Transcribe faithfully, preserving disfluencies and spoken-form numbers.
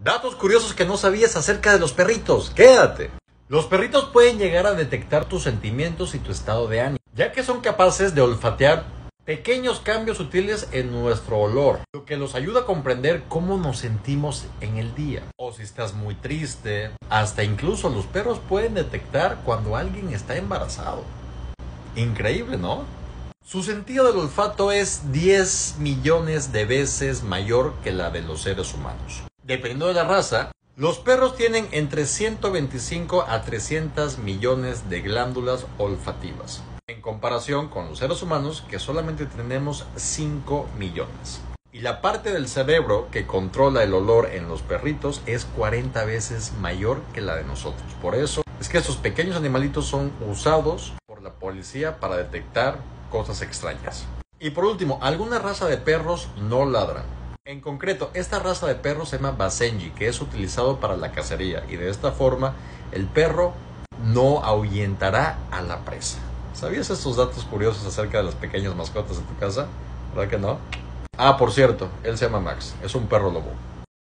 Datos curiosos que no sabías acerca de los perritos. Quédate. Los perritos pueden llegar a detectar tus sentimientos y tu estado de ánimo, ya que son capaces de olfatear pequeños cambios sutiles en nuestro olor, lo que los ayuda a comprender cómo nos sentimos en el día. O si estás muy triste, hasta incluso los perros pueden detectar cuando alguien está embarazado. Increíble, ¿no? Su sentido del olfato es diez millones de veces mayor que la de los seres humanos. Dependiendo de la raza, los perros tienen entre ciento veinticinco a trescientos millones de glándulas olfativas, en comparación con los seres humanos, que solamente tenemos cinco millones. Y la parte del cerebro que controla el olor en los perritos es cuarenta veces mayor que la de nosotros. Por eso es que estos pequeños animalitos son usados por la policía para detectar cosas extrañas. Y por último, alguna raza de perros no ladran. En concreto, esta raza de perro se llama Basenji, que es utilizado para la cacería, y de esta forma el perro no ahuyentará a la presa. ¿Sabías estos datos curiosos acerca de las pequeñas mascotas de tu casa? ¿Verdad que no? Ah, por cierto, él se llama Max, es un perro lobo.